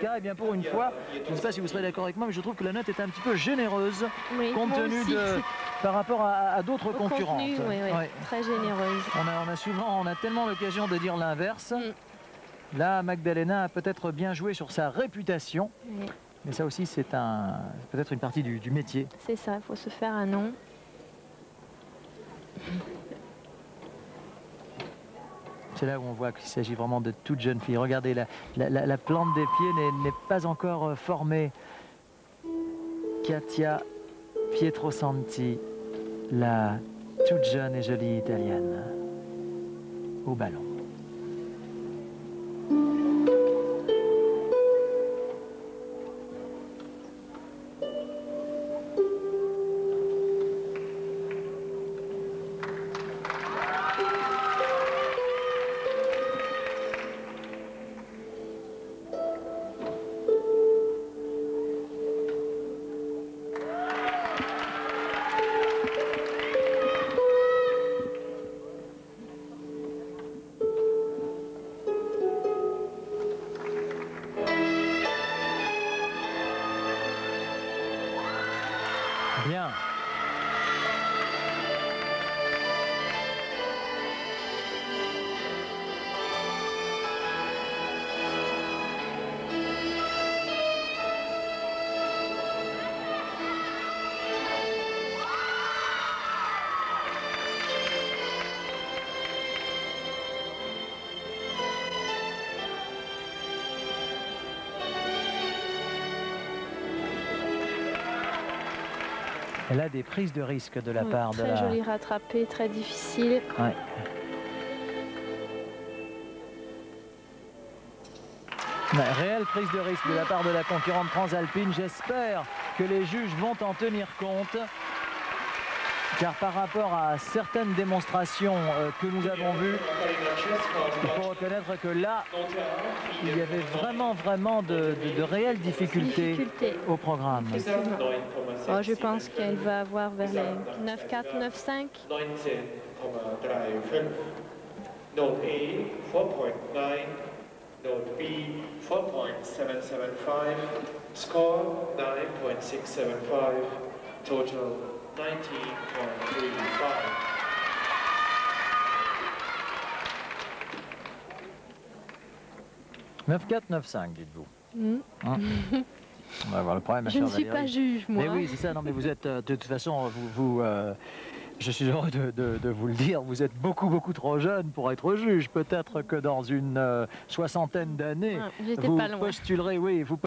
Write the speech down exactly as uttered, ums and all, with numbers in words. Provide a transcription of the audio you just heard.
Oscar. Et bien pour une fois, je ne sais pas si vous serez d'accord avec moi, mais je trouve que la note est un petit peu généreuse, oui, compte tenu de par rapport à, à d'autres concurrentes. Contenu, oui, oui, ouais. Très généreuse. On a, on a souvent, on a tellement l'occasion de dire l'inverse. Mm. Là, Magdalena a peut-être bien joué sur sa réputation, oui. Mais ça aussi, c'est un, peut-être une partie du, du métier. C'est ça, il faut se faire un nom. C'est là où on voit qu'il s'agit vraiment de toute jeune fille. Regardez, la, la, la, la plante des pieds n'est pas encore formée. Katia Pietrosanti, la toute jeune et jolie italienne, au ballon. Bien. Elle a des prises de risque de la oui, part de la... Très joli rattrapé, très difficile. Ouais. Ouais, réelle prise de risque de la part de la concurrente transalpine. J'espère que les juges vont en tenir compte. Car par rapport à certaines démonstrations euh, que nous avons vues, il faut reconnaître que là, il y avait vraiment, vraiment de, de, de réelles difficultés Difficulté. au programme. Oh, je pense qu'elle va avoir vers les neuf quatre, neuf cinq. Note A, four point nine. Note B, four point seven seven five. Score, nine point six seven five. Total, nineteen point three five. neuf quatre, neuf cinq, dites-vous. Mm. Hein? On va avoir le problème, ma Je chère ne suis Valérie. pas juge, moi. Mais oui, c'est ça. Non, mais vous êtes, euh, de toute façon, vous, vous euh, je suis heureux de, de, de vous le dire, vous êtes beaucoup, beaucoup trop jeune pour être juge. Peut-être que dans une euh, soixantaine d'années, Ah, vous pas loin. postulerez, oui, vous